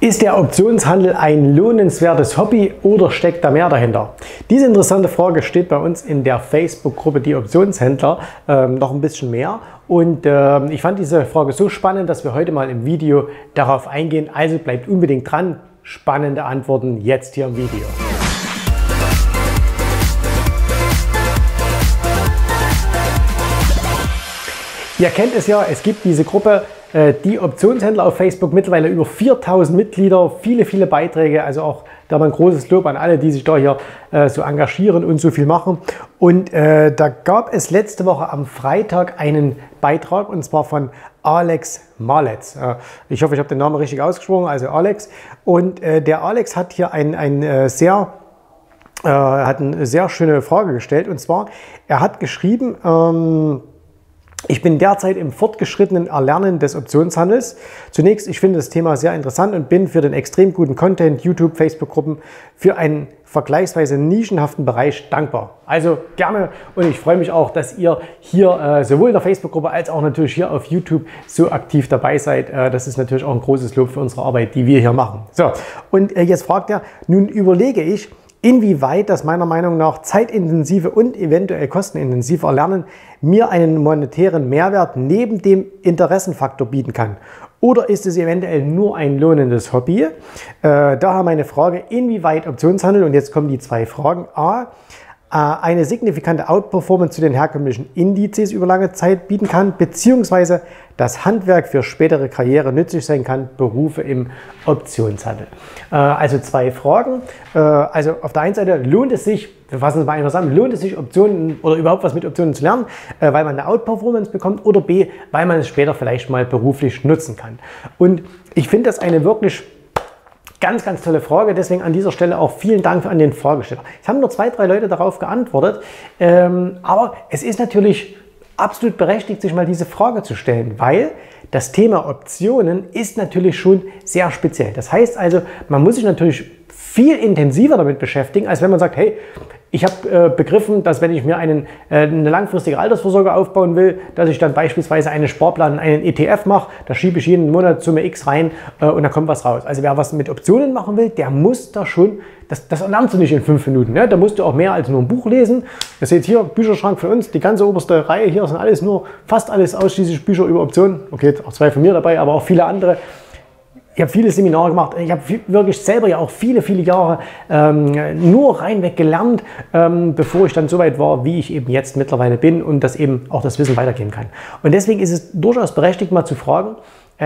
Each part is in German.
Ist der Optionshandel ein lohnenswertes Hobby oder steckt da mehr dahinter? Diese interessante Frage steht bei uns in der Facebook-Gruppe Die Optionshändler noch ein bisschen mehr. Und ich fand diese Frage so spannend, dass wir heute mal im Video darauf eingehen. Also bleibt unbedingt dran. Spannende Antworten jetzt hier im Video. Ihr kennt es ja, es gibt diese Gruppe Die Optionshändler auf Facebook, mittlerweile über 4000 Mitglieder, viele Beiträge, also auch da mal ein großes Lob an alle, die sich da hier so engagieren und so viel machen. Und da gab es letzte Woche am Freitag einen Beitrag, und zwar von Alex Maletz. Ich hoffe, ich habe den Namen richtig ausgesprochen, also Alex. Und der Alex hat hier eine sehr schöne Frage gestellt, und zwar, er hat geschrieben, ich bin derzeit im fortgeschrittenen Erlernen des Optionshandels. Zunächst, ich finde das Thema sehr interessant und bin für den extrem guten Content, YouTube, Facebook-Gruppen für einen vergleichsweise nischenhaften Bereich dankbar. Also gerne, und ich freue mich auch, dass ihr hier sowohl in der Facebook-Gruppe als auch natürlich hier auf YouTube so aktiv dabei seid. Das ist natürlich auch ein großes Lob für unsere Arbeit, die wir hier machen. So, und jetzt fragt er, nun überlege ich, inwieweit das meiner Meinung nach zeitintensive und eventuell kostenintensive Erlernen mir einen monetären Mehrwert neben dem Interessenfaktor bieten kann. Oder ist es eventuell nur ein lohnendes Hobby? Daher meine Frage, inwieweit Optionshandel, und jetzt kommen die zwei Fragen. A, eine signifikante Outperformance zu den herkömmlichen Indizes über lange Zeit bieten kann, beziehungsweise das Handwerk für spätere Karriere nützlich sein kann, Berufe im Optionshandel. Also zwei Fragen. Also auf der einen Seite lohnt es sich, wir fassen es mal einfach zusammen, lohnt es sich Optionen oder überhaupt was mit Optionen zu lernen, weil man eine Outperformance bekommt, oder B, weil man es später vielleicht mal beruflich nutzen kann. Und ich finde das eine wirklich ganz tolle Frage, deswegen an dieser Stelle auch vielen Dank an den Fragesteller. Es haben nur 2, 3 Leute darauf geantwortet, aber es ist natürlich absolut berechtigt, sich mal diese Frage zu stellen, weil das Thema Optionen ist natürlich schon sehr speziell. Das heißt also, man muss sich natürlich viel intensiver damit beschäftigen, als wenn man sagt, hey, ich habe begriffen, dass wenn ich mir eine langfristige Altersvorsorge aufbauen will, dass ich dann beispielsweise einen Sparplan, einen ETF mache, da schiebe ich jeden Monat Summe X rein und da kommt was raus. Also wer was mit Optionen machen will, der muss da schon, das lernst du nicht in 5 Minuten. Ne? Da musst du auch mehr als nur ein Buch lesen. Ihr seht hier, Bücherschrank für uns, die ganze oberste Reihe hier sind alles fast alles ausschließlich Bücher über Optionen. Okay, auch 2 von mir dabei, aber auch viele andere. Ich habe viele Seminare gemacht, ich habe wirklich selber ja auch viele Jahre nur reinweg gelernt, bevor ich dann so weit war, wie ich eben jetzt mittlerweile bin und dass eben auch das Wissen weitergehen kann. Und deswegen ist es durchaus berechtigt, mal zu fragen,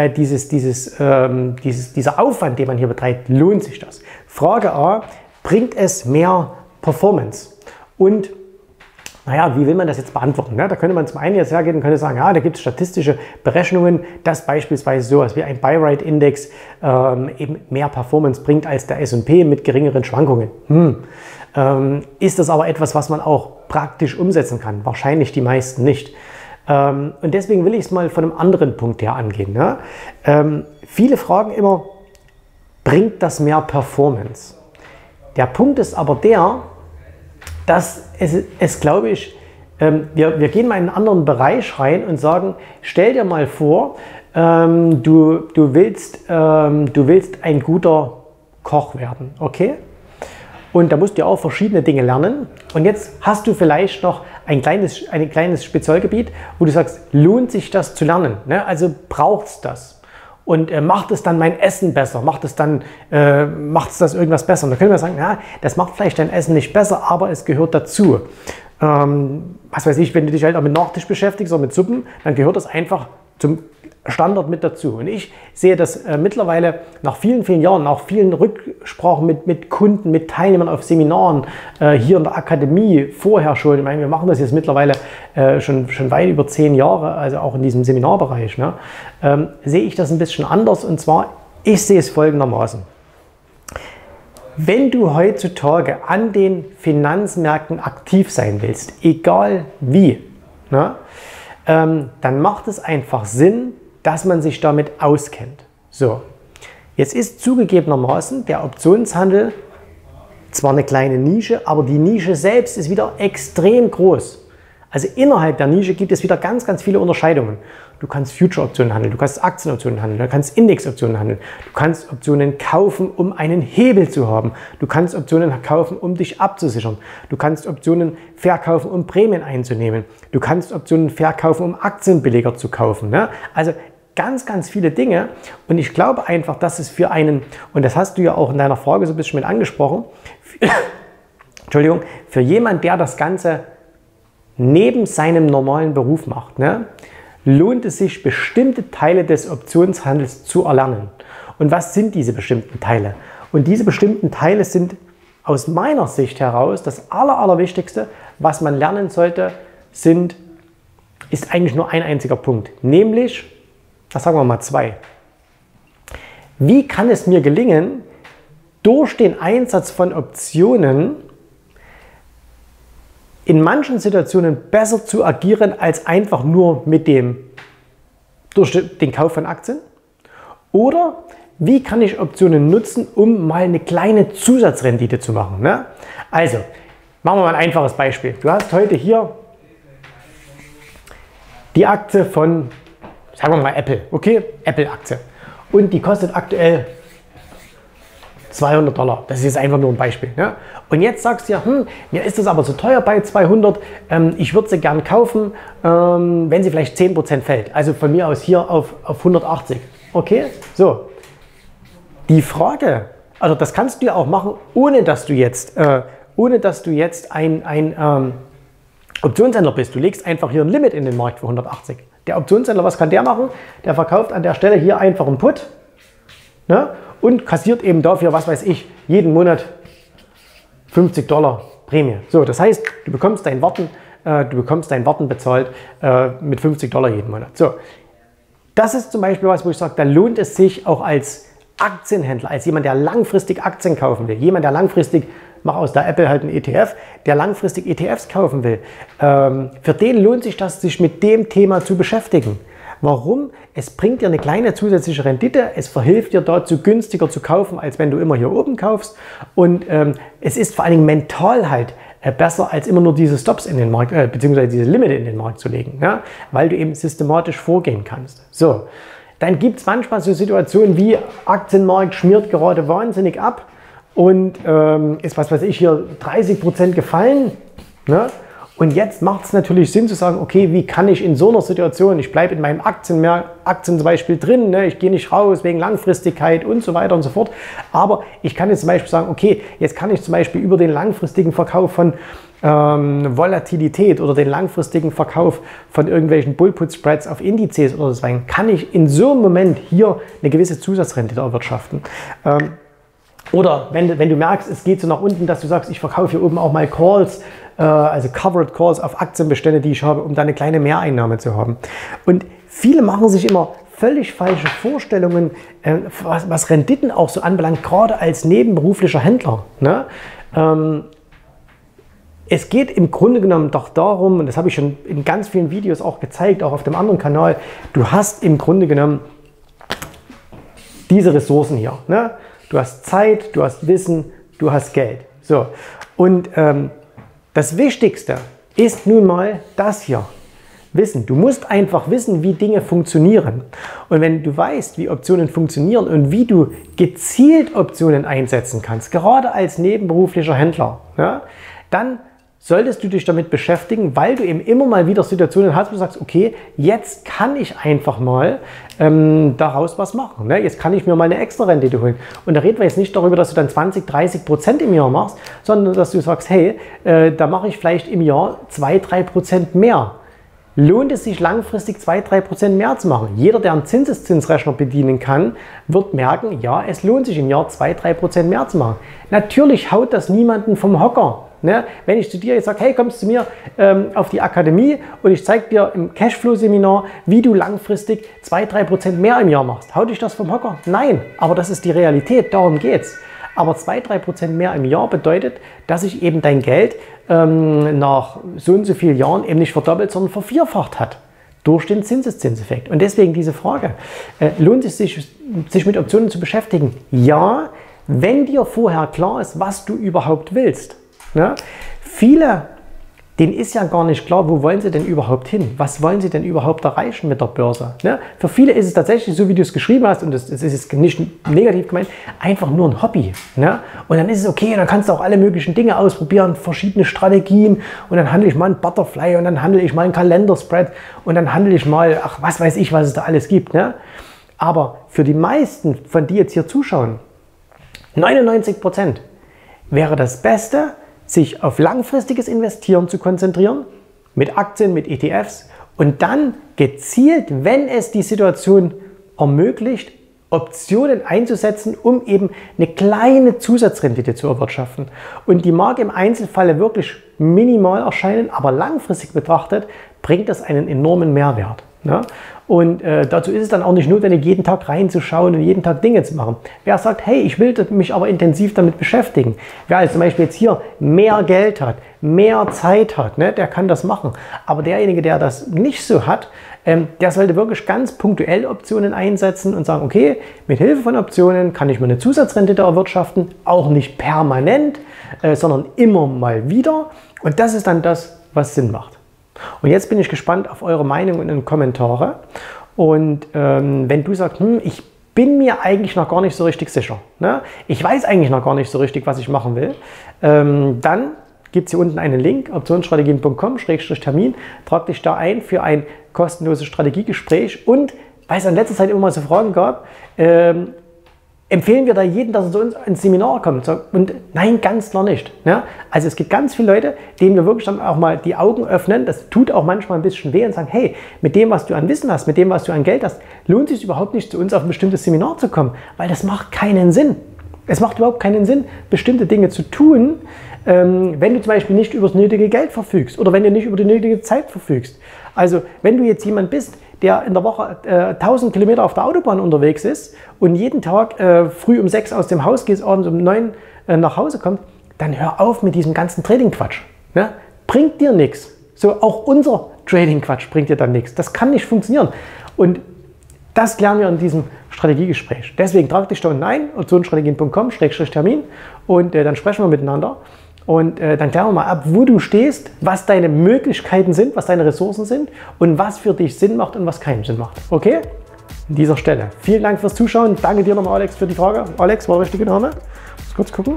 dieser Aufwand, den man hier betreibt, lohnt sich das? Frage A, bringt es mehr Performance? Und naja, wie will man das jetzt beantworten? Ne? Da könnte man zum einen jetzt hergehen und könnte sagen, ja, da gibt es statistische Berechnungen, dass beispielsweise sowas wie ein Buy-Rate-Index eben mehr Performance bringt als der S&P mit geringeren Schwankungen. Ist das aber etwas, was man auch praktisch umsetzen kann? Wahrscheinlich die meisten nicht. Und deswegen will ich es mal von einem anderen Punkt her angehen. Ne? Viele fragen immer, bringt das mehr Performance? Der Punkt ist aber der, dass es glaube ich, wir gehen mal in einen anderen Bereich rein und sagen, stell dir mal vor, du willst ein guter Koch werden, okay? Und da musst du auch verschiedene Dinge lernen. Und jetzt hast du vielleicht noch ein kleines Spezialgebiet, wo du sagst, lohnt sich das zu lernen? Ne? Also braucht es das? Und macht es dann mein Essen besser? Macht es das irgendwas besser? Und da können wir sagen, ja, das macht vielleicht dein Essen nicht besser, aber es gehört dazu. Was weiß ich, wenn du dich halt auch mit Nachtisch beschäftigst oder mit Suppen, dann gehört das einfach zum Standard mit dazu. Und ich sehe das mittlerweile nach vielen Jahren, nach vielen Rücksprachen mit Kunden, mit Teilnehmern auf Seminaren, hier in der Akademie, vorher schon. Ich meine, wir machen das jetzt mittlerweile schon weit über 10 Jahre, also auch in diesem Seminarbereich, ne? Sehe ich das ein bisschen anders, und zwar, ich sehe es folgendermaßen. Wenn du heutzutage an den Finanzmärkten aktiv sein willst, egal wie, ne, dann macht es einfach Sinn, dass man sich damit auskennt. So, jetzt ist zugegebenermaßen der Optionshandel zwar eine kleine Nische, aber die Nische selbst ist wieder extrem groß. Also innerhalb der Nische gibt es wieder ganz, ganz viele Unterscheidungen. Du kannst Future-Optionen handeln, du kannst Aktienoptionen handeln, du kannst Index-Optionen handeln, du kannst Optionen kaufen, um einen Hebel zu haben, du kannst Optionen kaufen, um dich abzusichern, du kannst Optionen verkaufen, um Prämien einzunehmen, du kannst Optionen verkaufen, um Aktienbeleger zu kaufen. Ne? Also ganz, ganz viele Dinge, und ich glaube einfach, dass es für einen, und das hast du ja auch in deiner Frage so ein bisschen mit angesprochen, Entschuldigung, für jemand, der das Ganze neben seinem normalen Beruf macht, ne, lohnt es sich, bestimmte Teile des Optionshandels zu erlernen. Und was sind diese bestimmten Teile? Und diese bestimmten Teile sind aus meiner Sicht heraus das Allerwichtigste, was man lernen sollte, ist eigentlich nur ein einziger Punkt, nämlich, das sagen wir mal 2. Wie kann es mir gelingen, durch den Einsatz von Optionen in manchen Situationen besser zu agieren als einfach nur durch den Kauf von Aktien? Oder wie kann ich Optionen nutzen, um mal eine kleine Zusatzrendite zu machen? Ne? Also, machen wir mal ein einfaches Beispiel. Du hast heute hier die Aktie von, sagen wir mal Apple, okay? Apple-Aktie. Und die kostet aktuell $200. Das ist jetzt einfach nur ein Beispiel. Ja? Und jetzt sagst du ja, mir ist das aber zu teuer bei 200, ich würde sie gern kaufen, wenn sie vielleicht 10% fällt. Also von mir aus hier auf 180. Okay, so. Die Frage, also das kannst du ja auch machen, ohne dass du jetzt ein Optionshändler bist. Du legst einfach hier ein Limit in den Markt für 180. Der Optionshändler, was kann der machen? Der verkauft an der Stelle hier einfach einen Put, ne? Und kassiert eben dafür, was weiß ich, jeden Monat $50 Prämie. So, das heißt, du bekommst dein Warten bezahlt mit $50 jeden Monat. So, das ist zum Beispiel was, wo ich sage, da lohnt es sich auch als Aktienhändler, als jemand, der langfristig Aktien kaufen will, jemand, der langfristig, mach aus der Apple halt einen ETF, der langfristig ETFs kaufen will, für den lohnt sich das, sich mit dem Thema zu beschäftigen. Warum? Es bringt dir eine kleine zusätzliche Rendite, es verhilft dir dazu, günstiger zu kaufen, als wenn du immer hier oben kaufst, und es ist vor allen Dingen mental halt besser, als immer nur diese Stops in den Markt, beziehungsweise diese Limite in den Markt zu legen, ja? Weil du eben systematisch vorgehen kannst. So, dann gibt es manchmal so Situationen wie Aktienmarkt schmiert gerade wahnsinnig ab und ist, was weiß ich, hier 30% gefallen, ne? Und jetzt macht es natürlich Sinn zu sagen, okay, wie kann ich in so einer Situation, ich bleibe in meinem Aktien zum Beispiel drin, ne, ich gehe nicht raus wegen Langfristigkeit und so weiter und so fort, aber ich kann jetzt zum Beispiel sagen, okay, jetzt kann ich zum Beispiel über den langfristigen Verkauf von Volatilität oder den langfristigen Verkauf von irgendwelchen Bull-Put-Spreads auf Indizes oder so, kann ich in so einem Moment hier eine gewisse Zusatzrendite erwirtschaften. Oder wenn du merkst, es geht so nach unten, dass du sagst, ich verkaufe hier oben auch mal Calls, also Covered Calls auf Aktienbestände, die ich habe, um da eine kleine Mehreinnahme zu haben. Und viele machen sich immer völlig falsche Vorstellungen, was Renditen auch so anbelangt, gerade als nebenberuflicher Händler. Ne? Es geht im Grunde genommen doch darum, und das habe ich schon in ganz vielen Videos auch gezeigt, auch auf dem anderen Kanal, du hast im Grunde genommen diese Ressourcen hier. Ne? Du hast Zeit, du hast Wissen, du hast Geld. So. Und das Wichtigste ist nun mal das hier. Wissen. Du musst einfach wissen, wie Dinge funktionieren. Und wenn du weißt, wie Optionen funktionieren und wie du gezielt Optionen einsetzen kannst, gerade als nebenberuflicher Händler, ja, dann solltest du dich damit beschäftigen, weil du eben immer mal wieder Situationen hast, wo du sagst, okay, jetzt kann ich einfach mal daraus was machen. Ne? Jetzt kann ich mir mal eine extra Rendite holen. Und da reden wir jetzt nicht darüber, dass du dann 20-30% im Jahr machst, sondern dass du sagst, hey, da mache ich vielleicht im Jahr 2-3% mehr. Lohnt es sich langfristig 2-3% mehr zu machen? Jeder, der einen Zinseszinsrechner bedienen kann, wird merken, ja, es lohnt sich im Jahr 2-3% mehr zu machen. Natürlich haut das niemanden vom Hocker. Ne? Wenn ich zu dir jetzt sage, hey, kommst du mir auf die Akademie und ich zeige dir im Cashflow-Seminar, wie du langfristig 2-3% mehr im Jahr machst. Haut dich das vom Hocker? Nein, aber das ist die Realität, darum geht's. Aber 2-3% mehr im Jahr bedeutet, dass sich eben dein Geld nach so und so vielen Jahren eben nicht verdoppelt, sondern vervierfacht hat. Durch den Zinseszinseffekt. Und deswegen diese Frage, lohnt es sich mit Optionen zu beschäftigen? Ja, wenn dir vorher klar ist, was du überhaupt willst. Ne? Viele denen ist ja gar nicht klar, wo wollen sie denn überhaupt hin? Was wollen sie denn überhaupt erreichen mit der Börse? Ne? Für viele ist es tatsächlich, so wie du es geschrieben hast, und das ist jetzt nicht negativ gemeint, einfach nur ein Hobby. Ne? Und dann ist es okay, dann kannst du auch alle möglichen Dinge ausprobieren, verschiedene Strategien, und dann handle ich mal ein Butterfly und dann handle ich mal einen Kalenderspread und dann handle ich mal, ach, was weiß ich, was es da alles gibt. Ne? Aber für die meisten, von die jetzt hier zuschauen, 99% wäre das Beste, sich auf langfristiges Investieren zu konzentrieren, mit Aktien, mit ETFs und dann gezielt, wenn es die Situation ermöglicht, Optionen einzusetzen, um eben eine kleine Zusatzrendite zu erwirtschaften. Und die mag im Einzelfall wirklich minimal erscheinen, aber langfristig betrachtet bringt das einen enormen Mehrwert. Ne? Und dazu ist es dann auch nicht notwendig, jeden Tag reinzuschauen und jeden Tag Dinge zu machen. Wer sagt, hey, ich will mich aber intensiv damit beschäftigen. Wer also zum Beispiel jetzt hier mehr Geld hat, mehr Zeit hat, ne, der kann das machen. Aber derjenige, der das nicht so hat, der sollte wirklich ganz punktuell Optionen einsetzen und sagen, okay, mit Hilfe von Optionen kann ich mir eine Zusatzrendite erwirtschaften, auch nicht permanent, sondern immer mal wieder. Und das ist dann das, was Sinn macht. Und jetzt bin ich gespannt auf eure Meinung in den Kommentaren. Und wenn du sagst, ich bin mir eigentlich noch gar nicht so richtig sicher, ne? Ich weiß eigentlich noch gar nicht so richtig, was ich machen will, dann gibt es hier unten einen Link, optionsstrategien.com/Termin. Trag dich da ein für ein kostenloses Strategiegespräch. Und weil es in letzter Zeit immer mal so Fragen gab, empfehlen wir da jedem, dass er zu uns ins Seminar kommt? Und nein, ganz klar nicht. Ja? Also es gibt ganz viele Leute, denen wir wirklich dann auch mal die Augen öffnen. Das tut auch manchmal ein bisschen weh und sagen, hey, mit dem, was du an Wissen hast, mit dem, was du an Geld hast, lohnt es sich überhaupt nicht, zu uns auf ein bestimmtes Seminar zu kommen, weil das macht keinen Sinn. Es macht überhaupt keinen Sinn, bestimmte Dinge zu tun, wenn du zum Beispiel nicht über das nötige Geld verfügst oder wenn du nicht über die nötige Zeit verfügst. Also wenn du jetzt jemand bist, der in der Woche 1000 Kilometer auf der Autobahn unterwegs ist und jeden Tag früh um 6 aus dem Haus geht, abends um 9 nach Hause kommt, dann hör auf mit diesem ganzen Trading-Quatsch. Ne? Bringt dir nichts. So, auch unser Trading-Quatsch bringt dir dann nichts. Das kann nicht funktionieren. Und das lernen wir in diesem Strategiegespräch. Deswegen trag dich da unten ein, optionsstrategien.com/Termin, und dann sprechen wir miteinander. Und dann klären wir mal ab, wo du stehst, was deine Möglichkeiten sind, was deine Ressourcen sind und was für dich Sinn macht und was keinen Sinn macht. Okay? An dieser Stelle. Vielen Dank fürs Zuschauen. Danke dir nochmal, Alex, für die Frage. Alex, war der richtige Name? Muss kurz gucken.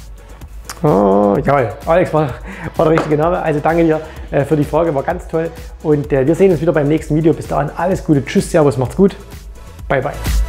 Oh, jawohl, Alex war der richtige Name. Also danke dir für die Frage, war ganz toll. Und wir sehen uns wieder beim nächsten Video. Bis dahin alles Gute. Tschüss, Servus, macht's gut. Bye, bye.